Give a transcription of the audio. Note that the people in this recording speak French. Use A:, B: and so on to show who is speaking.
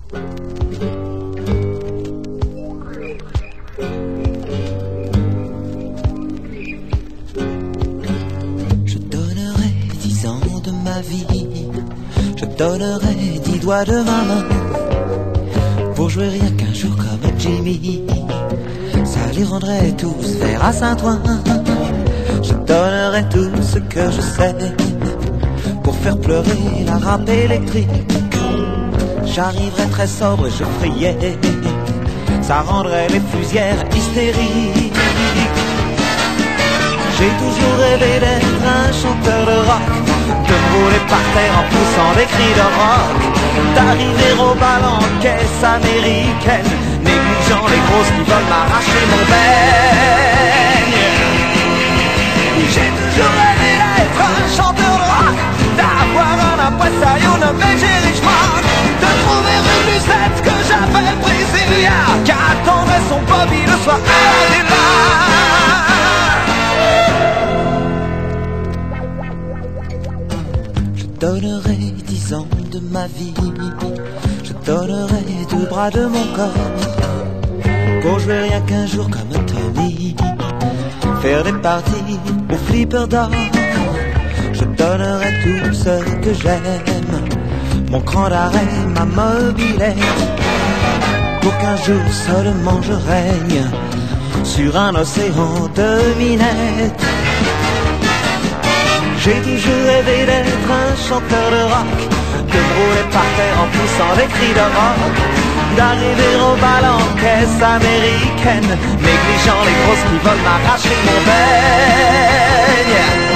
A: Je donnerai 10 ans de ma vie, je donnerai 10 doigts de ma main pour jouer rien qu'un jour comme Jimmy. Ça les rendrait tous verts à Saint-Ouen. Je donnerai tout ce que je sais pour faire pleurer la râpe électrique. J'arriverai très sobre et je friais, ça rendrait les fusillères hystériques. J'ai toujours rêvé d'être un chanteur de rock, de rouler par terre en poussant des cris de rock, d'arriver au bal en caisse américaine, négligeant les grosses qui veulent m'arracher mon beigne. J'ai toujours rêvé d'être un chanteur de rock, d'avoir un impresario nommé Jerry Schmuck, de trouver une musette que j'appelle Brasilia, qui attendrait son Bobby le soir à la villa. Je donnerai 10 ans de ma vie, je donnerai 2 bras de mon corps pour jouer rien qu'un jour comme Tommy, faire des parties au flipper d'or. Je donnerai tout ce que j'aime, mon cran d'arrêt, ma mobilette, pour qu'un jour seulement je règne sur un océan de minettes. J'ai toujours rêvé d'être un chanteur de rock, de rouler par terre en poussant des cris de rock, d'arriver au bal en caisse américaine, négligeant les grosses qui veulent m'arracher mon beigne.